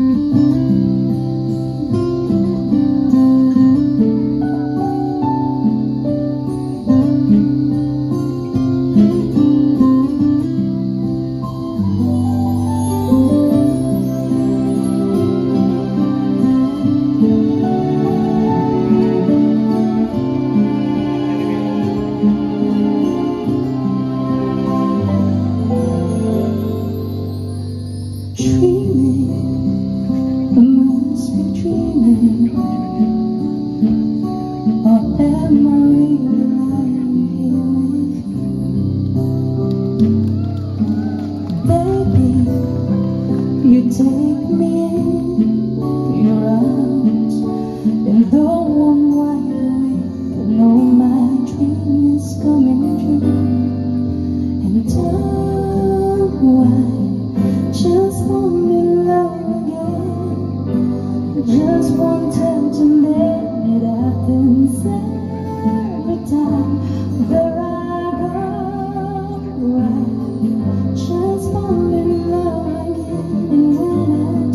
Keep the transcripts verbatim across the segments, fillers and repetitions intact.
You take me in your arms, and though I'm wide awake, I know my dream is coming true. And oh, I just want to love again, just one touch and then it happens every time that I go. I just want to love again. And when I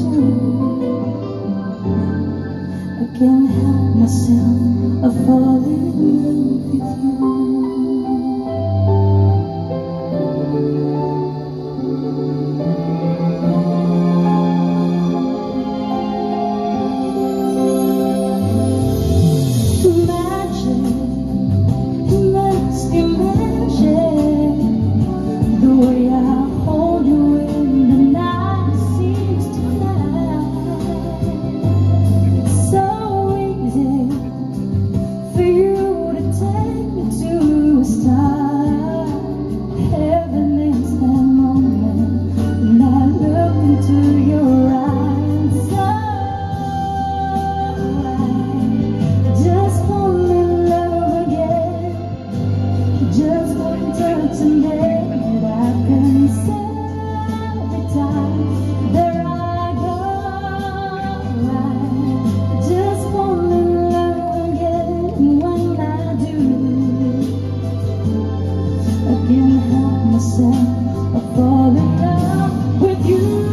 do, I can't help myself, I fall in love with you. Imagine, imagine, imagine the way I hold you in the night seems to lie. It's so easy for you to take me to a star. Heaven is that moment when I look into your eyes. So I just want to love again, just one touch and then it happens every time there I go. I just want to love again, and when I do, I can't help myself, I fall in love with you.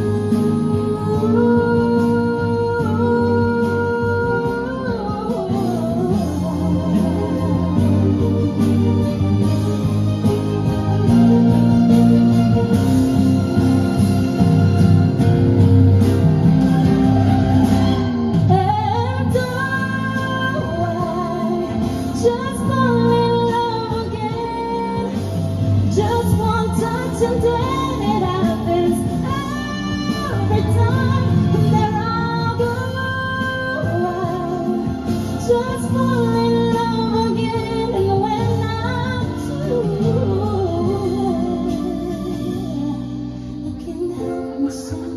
Just fall in love again, just one touch and then it happens every time there I go. I just fall in love again, and when I do, I can't help myself.